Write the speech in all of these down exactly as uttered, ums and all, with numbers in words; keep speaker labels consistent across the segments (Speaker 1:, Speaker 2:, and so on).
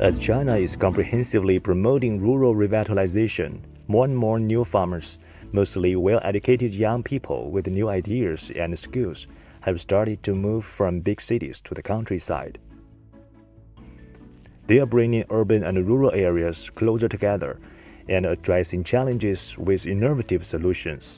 Speaker 1: As China is comprehensively promoting rural revitalization, more and more new farmers, mostly well-educated young people with new ideas and skills, have started to move from big cities to the countryside. They are bringing urban and rural areas closer together and addressing challenges with innovative solutions.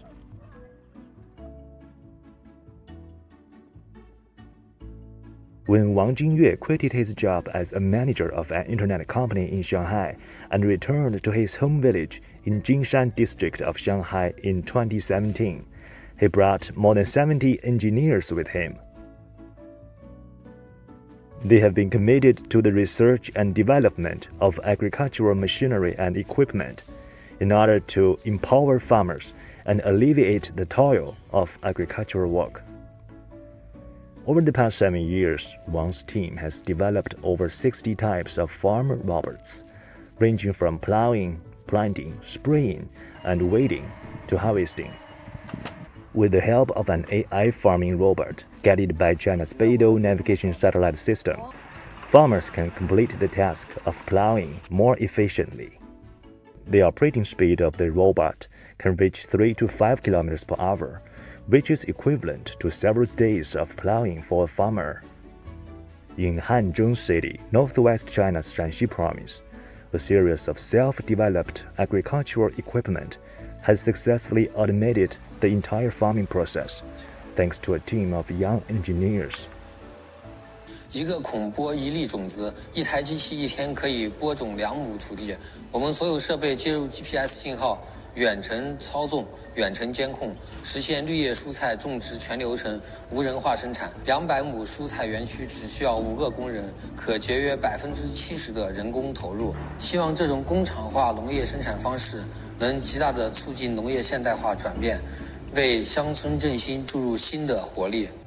Speaker 1: When Wang Jingyue quitted his job as a manager of an internet company in Shanghai and returned to his home village in Jinshan district of Shanghai in twenty seventeen, he brought more than seventy engineers with him. They have been committed to the research and development of agricultural machinery and equipment in order to empower farmers and alleviate the toil of agricultural work. Over the past seven years, Wang's team has developed over sixty types of farm robots, ranging from plowing, planting, spraying, and weeding to harvesting. With the help of an A I farming robot guided by China's Beidou navigation satellite system, farmers can complete the task of plowing more efficiently. The operating speed of the robot can reach three to five kilometers per hour, which is equivalent to several days of plowing for a farmer. In Hanzhong City, northwest China's Shanxi province, a series of self-developed agricultural equipment has successfully automated the entire farming process, thanks to a team of young engineers.
Speaker 2: 一个孔播一粒种子，一台机器一天可以播种两亩土地。我们所有设备接入 G P S 信号，远程操纵、远程监控，实现绿叶蔬菜种植全流程无人化生产。两百亩蔬菜园区只需要五个工人，可节约百分之七十的人工投入。希望这种工厂化农业生产方式能极大地促进农业现代化转变，为乡村振兴注入新的活力。